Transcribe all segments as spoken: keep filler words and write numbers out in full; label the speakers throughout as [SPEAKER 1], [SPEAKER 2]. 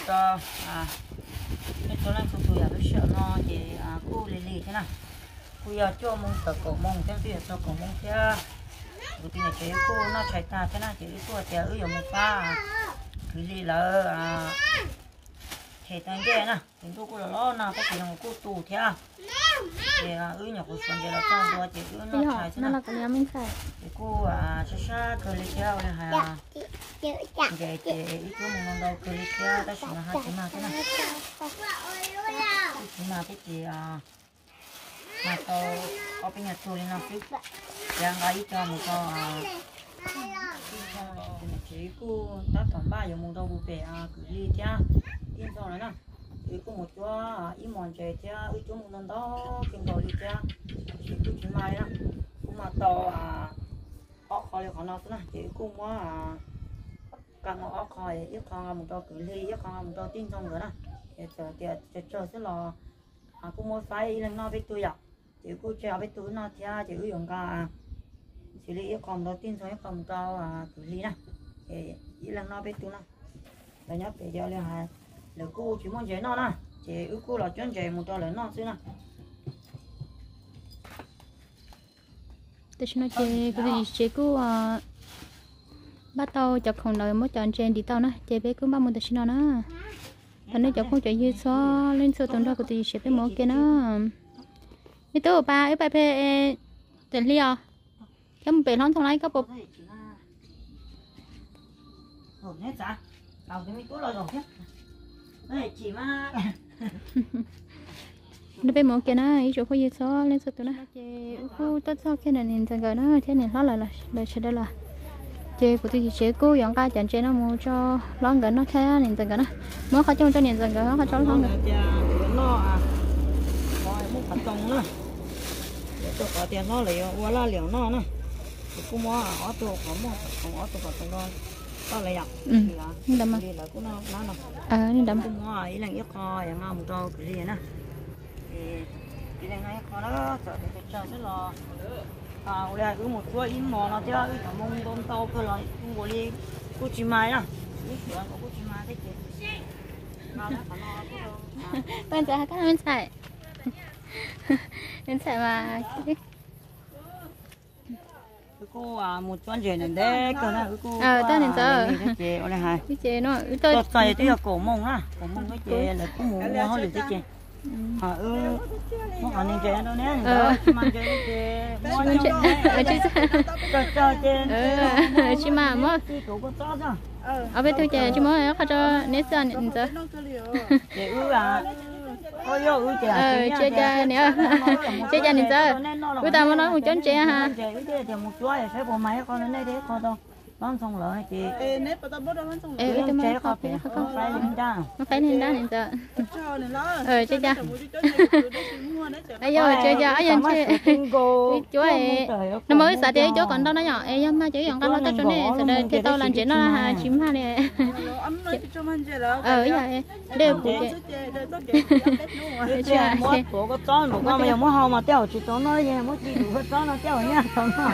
[SPEAKER 1] cho à cái chỗ này tụi tụi à biết sợ nó thì à cô lì lì thế nào cô giờ cho mông tờ cổ mông thế bây giờ cho cổ mông thế rồi thì chị cô nó chạy ta thế nào chị cô thì ở dùng một pha cứ lì là à thể tăng cái nè thì tôi cô là lo nào cái gì là một cô tù thế à thì ở nhà cô xuân thì là trong đó chị cứ nó chạy thế nào thì cô à xa xa cười lì theo này hả vậy thì ít cô mông đâu cười lì theo ta chỉ là hai chị mà thế nào chị mà cái chị à mà tao ở bên nhà tôi nó biết đang ngay cho một con à chỉ cô ta toàn ba giờ một đầu bể à cứ đi cha yên xong rồi nè chỉ có một chỗ ít mòn chạy cha ít chỗ một lần đó kiếm đồ đi cha chỉ cứ chỉ mai nè cũng mà tàu à ở khỏi được họ nói nè chỉ cô mà à càng ở khỏi ít con một đầu cứ đi ít con một đầu tin xong rồi nè để chờ để chờ chờ sẽ là à cũng muốn phải lần nào với tôi ạ chỉ cô treo với túi nó theo chỉ dùng cả chỉ lý còn đầu tiên thôi còn cho à cứ lý nè để chỉ lần nó với túi nó là nhớ để cho lên hai là cô chỉ muốn chơi nó nè chỉ ước cô là chuyên chơi một trò lớn nó xíu nè
[SPEAKER 2] tôi nói chơi cái gì chơi cô bắt tàu chọc không đời mới chọn trên đi tàu nè chơi bé cứ bắt một tôi nói nè thành nên chọc không chạy như xóa lên số tuần đó của tôi sẽ bé một kia nó cái tôi ba ấy ba pe tiền li à cái một bể lon thằng này có bột
[SPEAKER 1] rồi hết sao đầu thì mới cố rồi rồi hết đây chỉ mà
[SPEAKER 2] nó bé một kia nó ý chỗ có gì xóa lên số tụi nó chơi cô tốt sao cái này nhìn thằng cái nó thế này nó là là là sẽ đây là chơi của tôi chỉ cố dọn cái chọn chơi nó mua cho lon cái nó thế nhìn thằng cái nó mới khó trong cho nhìn thằng cái nó khó cho lon cái
[SPEAKER 1] nó à rồi muốn thành công nữa tôi có tiền nó lấy qua la liều nó nè cũng mua ở tôi có mua còn ở tôi có tôi lo có lấy ạ
[SPEAKER 2] ừ đâm mà
[SPEAKER 1] đi là cũng nó nó nè
[SPEAKER 2] à đi đâm
[SPEAKER 1] cũng mua ý là ít kho nhà ngon một tô cái gì nè thì cái này ngay kho đó sợ thì cho rất là à đây cứ một chuỗi in mò nó theo cái thằng mông tôm tàu cơ là cũng có đi cô chỉ mai nè cái chuyện của cô chỉ mai cái gì nó nó phải nó
[SPEAKER 2] bây giờ các anh chạy nên chạy mà
[SPEAKER 1] cô à một con rể này đấy cơ này cô
[SPEAKER 2] ờ tên này giờ
[SPEAKER 1] cái chè ở đây hai
[SPEAKER 2] cái chè nó tôi
[SPEAKER 1] xài tí là cổ mông á cổ mông cái chè là cũng muốn mua hết được cái chè à ừ mua hàng này chè đâu nè mà chè cái chè mua cho
[SPEAKER 2] ở chứ
[SPEAKER 1] cho cho chè
[SPEAKER 2] ờ chứ mà mua
[SPEAKER 1] cổ có to chứ
[SPEAKER 2] ở bên tôi chè chứ mua nó cho nét ra nè giờ
[SPEAKER 1] chè ừ à ôi yo ừ chè
[SPEAKER 2] ờ chè chè nè chè chè nè giờ bây giờ mà nói một chén chè ha
[SPEAKER 1] chè ừ chè một chuỗi phải bộ máy con đến đây đấy con đâu nó xong rồi chị
[SPEAKER 3] ê nếp tao bớt đâu nó xong
[SPEAKER 2] ê tôi mới
[SPEAKER 1] có phải không phải lên đó
[SPEAKER 2] nó phải lên đó nè giờ
[SPEAKER 3] cho này nó
[SPEAKER 2] ờ chè chè ấy giờ chè chè ấy giờ chè chú ấy nó mới xả đi chỗ còn đâu nó nhỏ ấy nhưng mà chỉ còn cái nó tới chỗ này rồi đây cái tao làm chuyện nó là chim ha nè ờ vậy đều phụ
[SPEAKER 1] chè mua của cái chó một con mà giờ mua hao mà tiêu chỉ chó nó vậy mua chỉ đủ cái chó nó tiêu nhá chó nó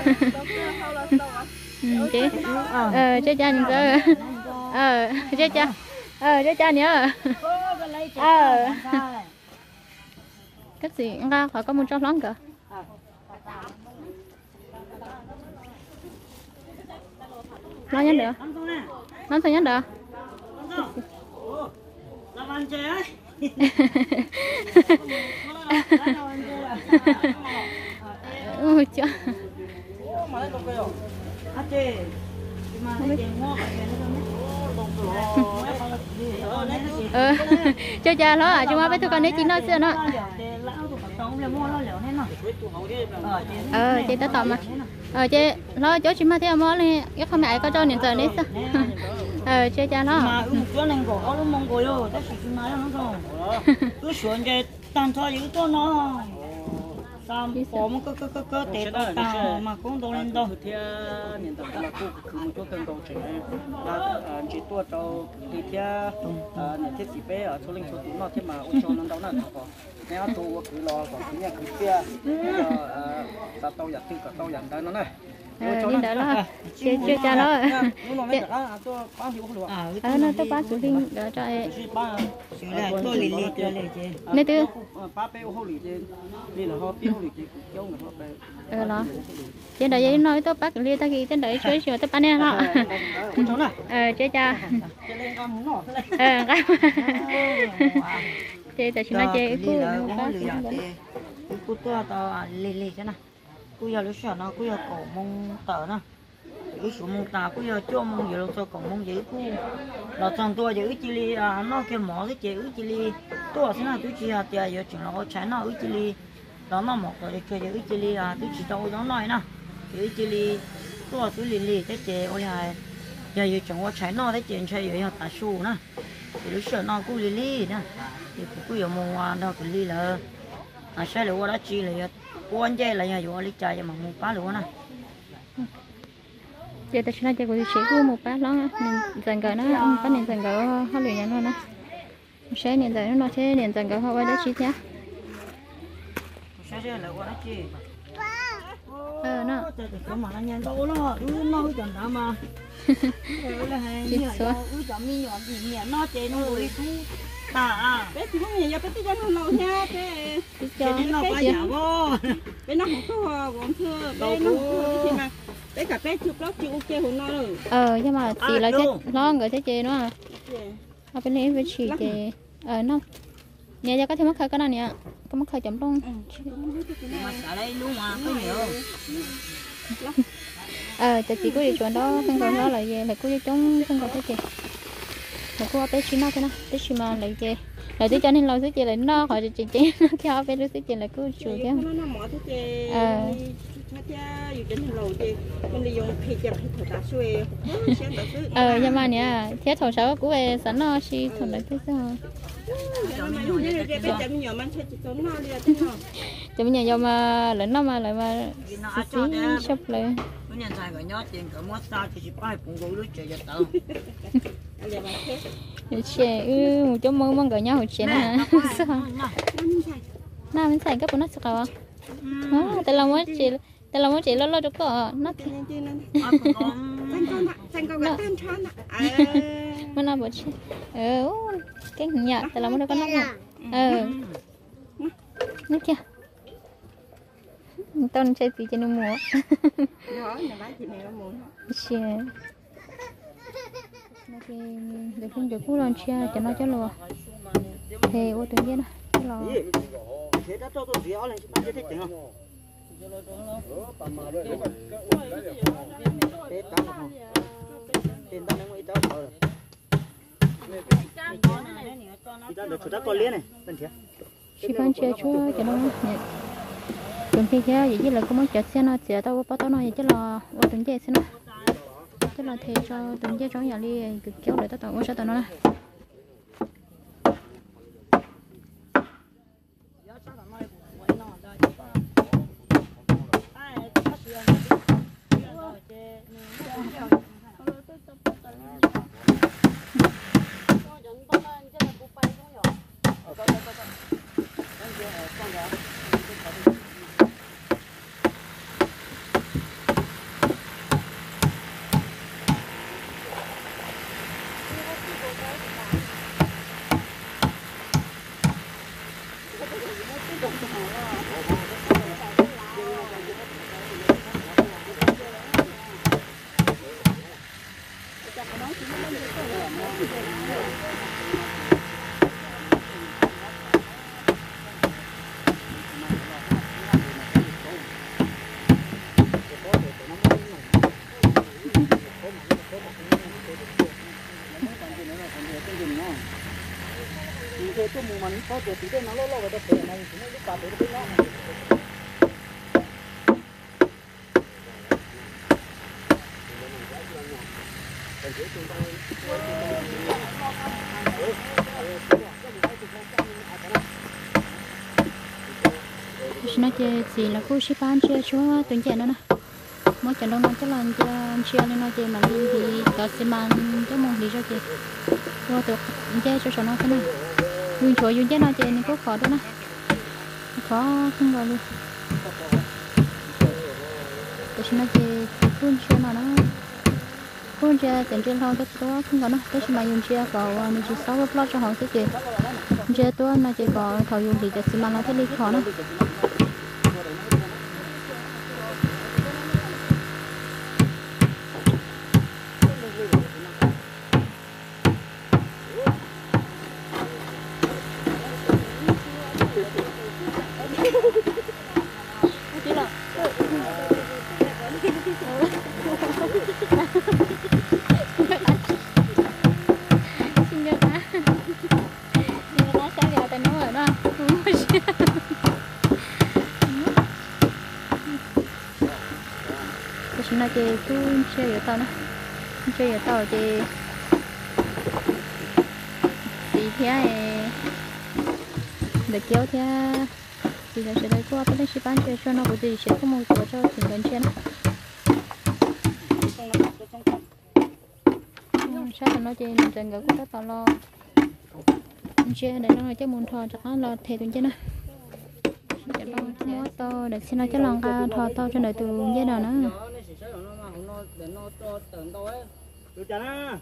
[SPEAKER 2] chị ờ chơi cha nhìn cơ ờ chơi cha ờ chơi cha nhớ ờ cái gì ra phải có một trăm lắm cơ lo nhớ được nó thôi nhớ được ôi trời ờ cho cha nó à chúng ta biết thôi con đấy chỉ nói xưa nó ờ chị ta tỏ mà ờ chị nó chỗ chị mà theo món này cái không mẹ có cho nhìn giờ đấy sao ờ chơi cha nó
[SPEAKER 1] chỗ này có có mong có rồi tất cả chúng nó nó cứ xuống cái tan cho những con nó tam có một cái cái cái cái tết tao mà cũng đâu lên đâu
[SPEAKER 3] thì nhìn tập là cô cứ một chỗ cần cầu trẻ là chỉ tua trâu thì theo nhận thiết gì bé ở số linh số tuổi nó thế mà ông cho nó đâu là có nếu tôi cứ lo còn cái nhà cứ kia giờ tao tao giặt tin cả tao giặt đây nó này
[SPEAKER 2] đi đỡ lo chưa chưa cha lo ờ nó tới ba cứ đi đỡ cho em
[SPEAKER 1] tôi lì lì chơi lì chơi
[SPEAKER 2] nên tư
[SPEAKER 3] ba bé hô lì chơi đi là họ biết hô lì chơi giống là họ bé
[SPEAKER 2] ờ lo trên đời giấy nói tới bác liên ta khi trên đời chơi chơi tới ba nè lo ờ chơi cha ờ cái chơi tại chúng nó chơi
[SPEAKER 1] cú cú tôi tao lì lì chứ nè cú giờ lúc sau nó cú giờ cổ mông tờ nè cái số mông ta cú giờ cho mông giờ cho cổ mông vậy cú là thằng tôi giờ chỉ li à nó cái mỏ cái chơi chỉ li tôi xin là tôi chỉ là tiền giờ chỉ nó trái nó chỉ li đó nó một rồi chơi giờ chỉ li à tôi chỉ đâu đó nói nè giờ chỉ li tôi tôi lì lì cái chơi ôi là giờ giờ chẳng có trái nó cái chơi chơi giờ ta su nè thì lúc sau nó cú lì lì nè thì cú giờ mông nó cứ lì là à sai là qua đó chi là quan chơi là nhà vô lấy chai mà mua cá luôn nè
[SPEAKER 2] giờ ta chúng ta chơi của chị của một bát đó nên dần gần nó bắt nên dần gần họ luyện nhau luôn nè sẽ nên dần nó sẽ nên dần gần họ quay đó chi nhá
[SPEAKER 1] sai là qua đó chi
[SPEAKER 2] ờ nó
[SPEAKER 1] cái mà nó nhanh đâu nó nó chọn đó mà là hay như là ứ chọn mi nhọn gì nhẹ nó chơi nó vui ta à
[SPEAKER 4] bé thì không nhiều bé thì cho nó lâu nha bé
[SPEAKER 1] cho nên nó phải giả vô
[SPEAKER 4] bé nó không có gồm thưa bé nó không có mà bé cả bé chụp lót chụp ok hồn nó rồi
[SPEAKER 2] ờ nhưng mà chỉ là chết lo người chết chơi nó à ở bên này với chị chơi ờ nó nghe cho có thêm mắc khơi cái này nè có mắc khơi chấm luôn
[SPEAKER 1] mà xả đây luôn mà có nhiều
[SPEAKER 2] ờ chỉ có đi chuẩn đó không còn đó là về là có đi chống không còn cái gì mà cô bé chỉ nói thế nào bé chỉ mà lại chơi lại tôi cho nên lo thứ chơi lại nó hỏi chị chị nó theo bé thứ chơi lại cứ chửi chứ
[SPEAKER 4] nó mỏ thứ chơi ờ dù trên thằng lầu thì mình đi dùng khi chặt khi thổi đá xuôi
[SPEAKER 2] ờ nhưng mà nè thế thổi sáu của em sẵn nó xí thổi lại cái sao cho bây giờ do mà lớn nó mà lại mà xí shop lại
[SPEAKER 1] nó nhận sai cái nhót tiền cả mót sao thì chỉ phải bùng gối đứa chơi cho tao
[SPEAKER 2] trẻ ư một chỗ mơ mong cả nhau trẻ nè sao na mình xài cái bún nó sao à tại là mới chị tại là mới chị lo lo được có nó nó nó bớt ờ cái nhạt tại là mới có nó ờ nó kia tao chơi gì cho nó mua chị để không được cú lon chia cho nó cho lò thì ô từng kia nè lò
[SPEAKER 3] thế đã cho tôi dẻo lên chúng ta thích tiếng không thế tao không tiền tao đang nghĩ tao rồi thì tao được chúng ta có liên này bên kia
[SPEAKER 2] chị bán chia cho cho nó nè từng kia kia vậy chứ là có món chợ xe nó chợ tao có tao nói vậy chứ là ô từng kia xe nó tức là thế cho từng cái chó nhà đi cực kéo để tao tao có sao tao nói
[SPEAKER 3] thế tôi muốn mình có thể tí nó lô lô vào tập thể này thì nó lúc cả tới nó
[SPEAKER 2] nó chơi gì là cô ship bán chơi chúa tuyển trẻ nó nè mỗi trận đông nó chắc là chơi nên nó chơi mà đi thì có xem mà cái môn đi cho chơi qua được chơi cho nó thế này nguyên chỗ nguyên chơi nó chơi nên có khó đó nè khó không vào luôn để nó chơi phun chia mà nó phun chia tiền trên thau tất đó không có nó tất mà dùng chia có mình chỉ sáu mươi plot cho họ cái gì chia tôi mà chỉ có thầu dùng thì chỉ mà nó thấy đi khó nó nó chỉ cứ chơi ở tao nó chơi ở tao thì thì thế để kéo theo thì là sẽ đây qua bên ship bán chơi cho nó có gì sẽ có một chỗ cho tiền gần trên sao nó chơi mình dần gỡ cũng tao lo chơi để nó chơi muốn thò cho nó lo thề tuần trên này nó to để xin nó cho lòng ca thò to cho đời từ giai đoạn nữa
[SPEAKER 3] được chưa na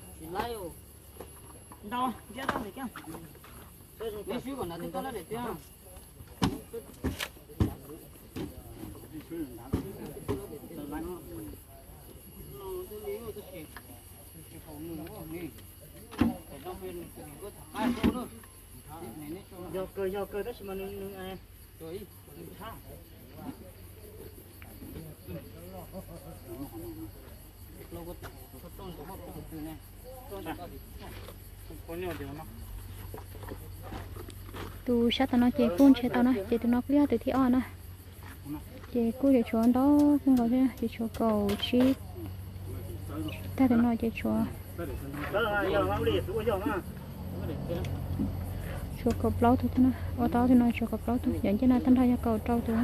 [SPEAKER 3] đâu chưa đâu để kia lấy xíu còn là đến đó để kia do cơ do cơ đó mà nương nương ai rồi
[SPEAKER 2] tu sát tao nói chơi phun chơi tao nói chơi tụi nó cứ từ thi on á chơi cú chơi chó đó không có thế chơi chó cầu chi ta tụi nó chơi chó chó cầu plau thôi thế nó ở đó thì nói chó cầu plau thôi dẫn cho nó thanh thay cầu trâu thôi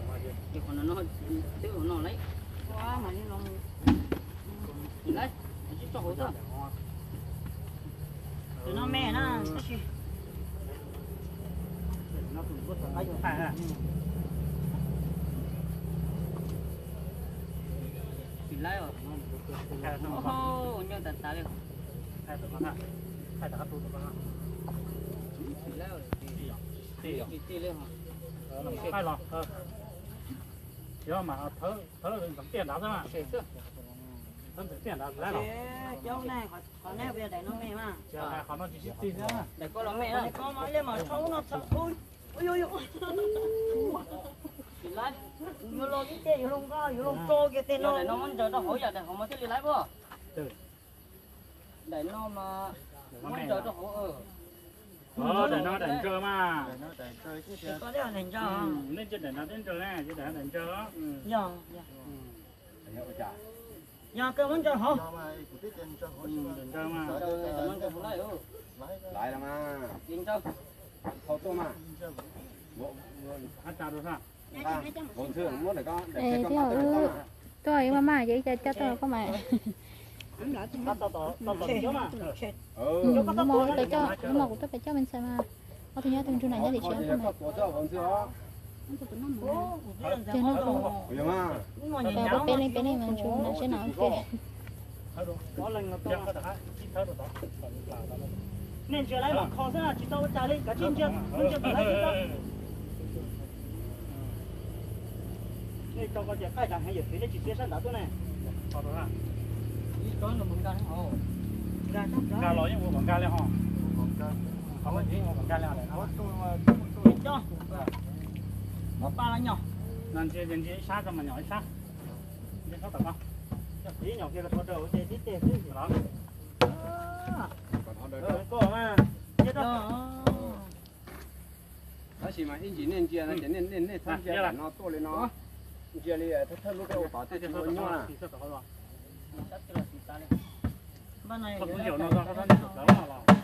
[SPEAKER 1] nó mẹ nó
[SPEAKER 3] thì lấy rồi ô nhau tận ta lên hai tận ha hai tận tu tận ha thì lấy rồi thì thì thì lên hả hai lọ giờ mà thở thở là cầm tiền đó mà thở tiền đó lấy rồi
[SPEAKER 1] cháu này còn nè bây giờ nó mẹ mà
[SPEAKER 3] giờ họ nó chỉ tiền đó
[SPEAKER 1] để có nó mẹ có nói lên mà cháu nó sợ thôi ôi ôi ôi lái nhiều lo cái tiền nhiều lông cao nhiều lông to cái tiền nó nó muốn chờ nó hỏi giờ để họ mới thích đi lái bữa để nó mà muốn chờ nó hỏi
[SPEAKER 3] ờ để nó đánh chơi mà
[SPEAKER 1] có đấy là đánh chơi
[SPEAKER 3] nên chỉ để nó đánh chơi này chỉ để đánh chơi đó
[SPEAKER 1] dạ dạ dạ cái muốn chơi hả
[SPEAKER 3] đánh chơi mà
[SPEAKER 5] lại là mà
[SPEAKER 3] đánh chơi
[SPEAKER 5] thâu tô mà
[SPEAKER 3] hát chào được sao
[SPEAKER 5] vốn thường muốn để con
[SPEAKER 2] ê thế ở tôi mà mà vậy cho cho tôi có mà
[SPEAKER 3] tao tao tao tao tao mà
[SPEAKER 5] ừ
[SPEAKER 2] nó mò tới cho nó mò cũng tới cho mình xem mà có thứ nhất thằng chú này nhá để
[SPEAKER 5] có
[SPEAKER 2] xem
[SPEAKER 5] gì
[SPEAKER 2] không
[SPEAKER 5] có có cho vốn chưa
[SPEAKER 2] trên nó còn
[SPEAKER 5] hiểu mà
[SPEAKER 2] và có bên này bên này mà chú nó sẽ nói ok
[SPEAKER 3] có lần nó to
[SPEAKER 1] nên chưa lấy mà khó ra chỉ tao trả lên cả trên chưa nên chưa lấy chưa
[SPEAKER 3] nên cho con trẻ khai rằng hay giờ phía đây chỉ phía sân đá tôi này có đó à
[SPEAKER 1] có là một cái hồ gà chắc
[SPEAKER 3] gà lối nhưng mà bằng gà leo hò có cái gì mà bằng gà leo này nó
[SPEAKER 1] cho một ba là nhỏ
[SPEAKER 3] nên chỉ đến chỉ sát cho mà nhỏ sát chỉ sát tao không tí nhỏ kia là có đầu chỉ tí tiền chứ đó có mà chết đó
[SPEAKER 5] nó chỉ mà in chỉ nên chia nó chỉ nên nên nên tham gia nó to lên nó chia đi thắt thắt lúc cái bảo tết thì nó nhỏ à
[SPEAKER 1] bên này
[SPEAKER 3] không hiểu nó ra nó ra được lắm mà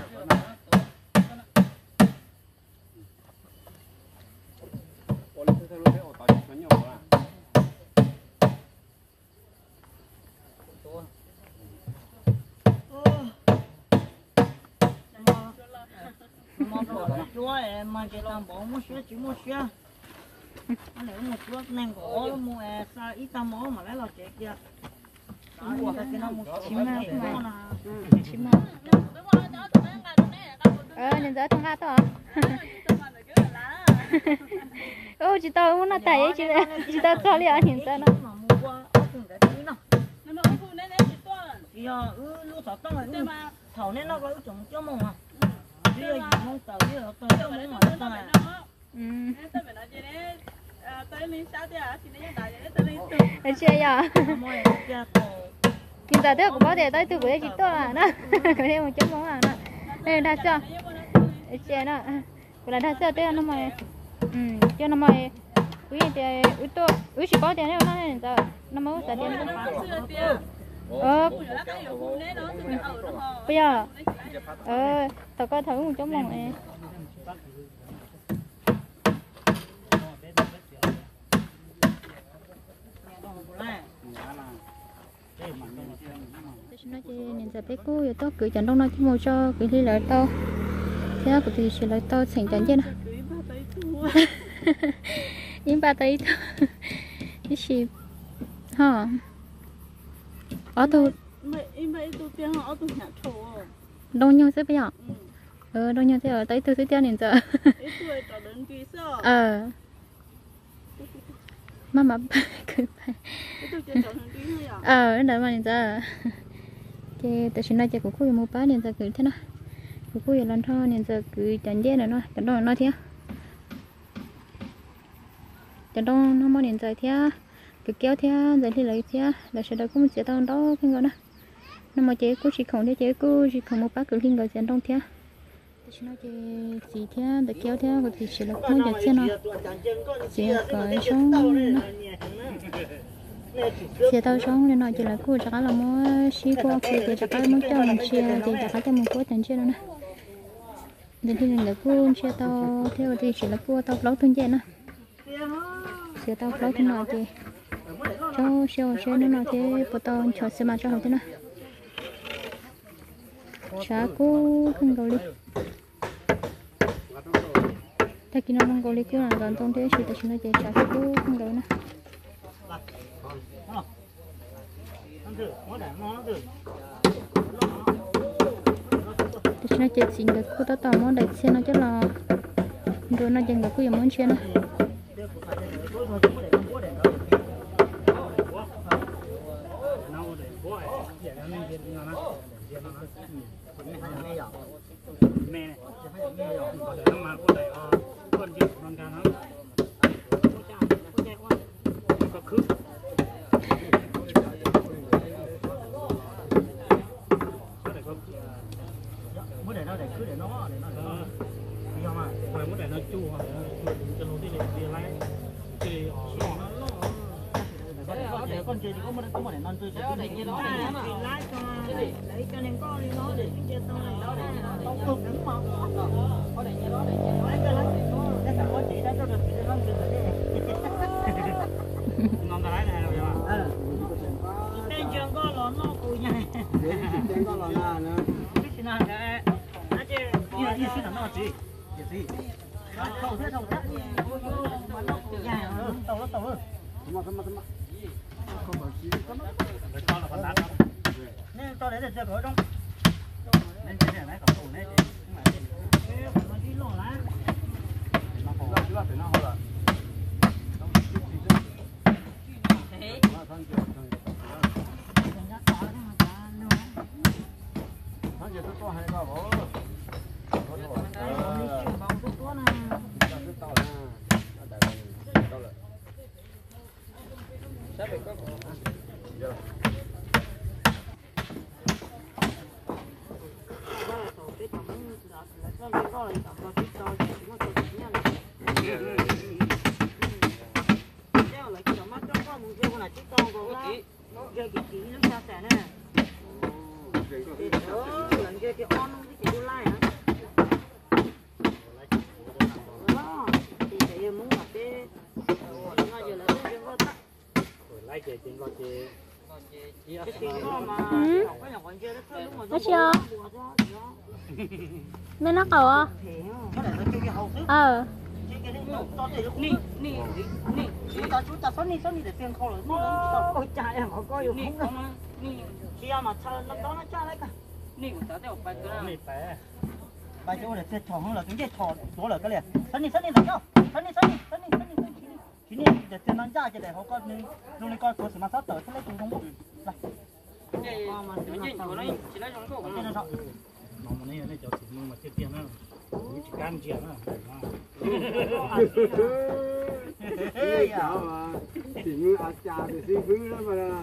[SPEAKER 5] ôi thắt thắt lúc cái bảo tết nó nhỏ à
[SPEAKER 1] chúa mà cái tao bỏ mua sữa chỉ mua sữa anh lấy một sữa nên có mua sao ít tao mua mà lấy lò chè kia mua cái cái nó mua
[SPEAKER 2] chín mà mà chín mà ờ nhìn rõ thằng hai to ô chị tao muốn nó tẩy chị chị tao cho liền nhìn ra nó
[SPEAKER 1] thì ừ lúc đó tao ừ thầu nên nó có trồng cho mông à bây giờ mông tàu bây giờ tao cho mông mà tao này
[SPEAKER 2] ừ anh chơi à nhìn ra được cũng có thể tới từ cái chị to à nó cái này một chút mông à nó đây là sao anh chơi nó cái là sao thế nó mày ừ cho nó mày quý thì quý to quý chỉ có tiền đấy nó này giờ nó mới trả tiền ờ bây giờ ờ tao coi thử một chút mông này nó chỉ nên giờ bé cô giờ tao cứ chẳng đâu nói chứ mua cho cứ đi lại tao thế của thì chỉ lại tao thành chẳng chứ nào nhưng ba tay cái gì hả ở tu đông nhau sẽ bây giờ ờ đông nhau sẽ ở tới từ sẽ theo nên giờ ờ mà mà cứ phải ờ đó mà nên giờ thì tôi xin nói cho cô cô mua bán nên giờ cứ thế nào cô cô lần thôi nên giờ cứ chẳng dễ nữa nó chẳng đâu nói thế chẳng đâu nó mua nên giờ thế cứ kéo thế giờ thì lấy thế là sẽ đâu cũng sẽ tao đó cái gọi đó nó mà chế cô chỉ không thế chế cô chỉ không mua bán cứ liên gọi chẳng đâu thế tôi nói chị chị thế để kéo thế rồi thì sẽ là không được thế nào chỉ có sống chia tao sống nên nói chỉ là cô chắc là mua xí qua kia thì chắc là muốn cho mình chia thì chắc là cho mình có tiền chia nữa nè đến khi mình là cô chia tao theo thì chỉ là cô tao lâu hơn vậy nè chia tao lâu hơn nào thì cho xeo xeo nữa nào thì bộ tao cho xem mà cho họ thế nè chả cô không gọi đi ta kia nó không gọi đi cô là gần trong thế chỉ ta chỉ nói chỉ chả cô không gọi nè thì nó chết xin được cô ta tao món đại xe nó chắc là rồi nó dành được cô muốn xe nữa
[SPEAKER 1] con chơi thì có một có một để non chơi cho để cho lái cho lấy cho nên có đi nó để chơi tao này đó để tao cực đúng không có để như đó để lái cho lái nó cả có chỉ đã cho được thì nó được đấy ngon cái này rồi mà tên trường có lon nó cùi nhảy tên có lon na nữa cái gì nào cái nó chơi như như thế nào nó chỉ gì thầu thế thầu thế mà nó cùi nhảy tàu nó tàu nữa mà mà mà không phải chỉ có nó cho là con đá nên cho đấy là chơi cối trong nên cái này mấy cậu tù này chứ không phải nó đi lò lá nó không ra chứ là phải nó hồi rồi thế nó giờ tôi có hai ba bố sắp bị có giờ
[SPEAKER 2] nó chưa mấy nó cầu à ờ
[SPEAKER 1] cái đấy to thì
[SPEAKER 3] nì nì nì
[SPEAKER 1] chú ta chú ta sân đi sân đi để tiền khâu rồi nó
[SPEAKER 4] ôi cha em họ có yêu
[SPEAKER 3] nì
[SPEAKER 4] không
[SPEAKER 3] không mà nì
[SPEAKER 1] khi mà cha nó đó nó cha đấy cả
[SPEAKER 3] nì của ta đều phải cái này
[SPEAKER 1] bài chỗ để chơi trò hơn là cái gì trò số là cái này sân đi sân đi được không sân đi sân đi sân đi sân đi sân đi chỉ này để tiền nó ra cho để họ có lúc này con có sự mà sát tới lấy chúng không bộ này
[SPEAKER 3] cái cái gì của nó chỉ lấy trong cổ
[SPEAKER 1] cái nó sao
[SPEAKER 6] mà này này cho chị mà tiếp tiền nó chỉ can chuyện nó
[SPEAKER 5] Ê chào mà chỉ như ăn trà thì xin phứ đó mà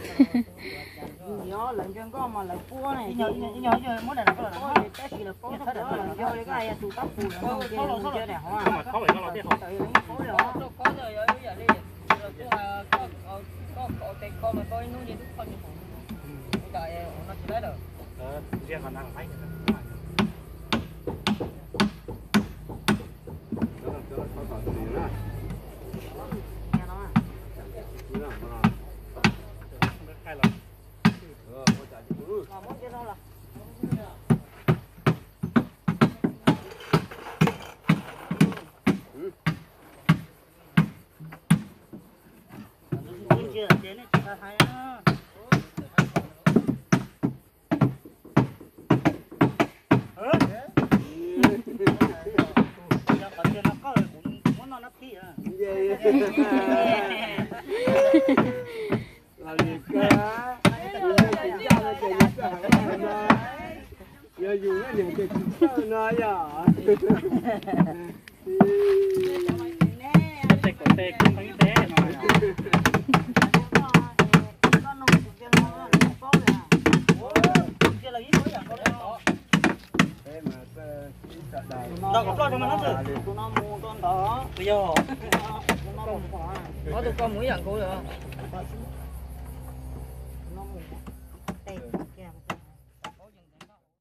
[SPEAKER 4] nhớ lần chân có mà lần cua này
[SPEAKER 1] nhớ nhớ nhớ món này là cái
[SPEAKER 4] có
[SPEAKER 1] là
[SPEAKER 4] thì cái gì là có thật là lần cho cái ai tụ tập phù là không chơi không chơi này hoa
[SPEAKER 6] mà có phải nó là biết không
[SPEAKER 4] tự lấy khối đó
[SPEAKER 3] nó có rồi rồi bây giờ đi rồi cũng là có có có có cái con mà coi nó như con như cái nó chỉ lấy được
[SPEAKER 6] ờ riêng còn đang thấy hay là
[SPEAKER 1] món kia đâu là chưa đến này ta thấy á ờ giờ còn chưa nó có rồi muốn nó nó phi à
[SPEAKER 5] là gì cơ giờ dùng cái điểm cái chút nó à
[SPEAKER 6] tê cổ tê cũng thấy thế mà
[SPEAKER 1] đâu có lo cho mà nó được tụi nó mua con đó bây giờ
[SPEAKER 3] có tụi con mũi dần cô được
[SPEAKER 1] không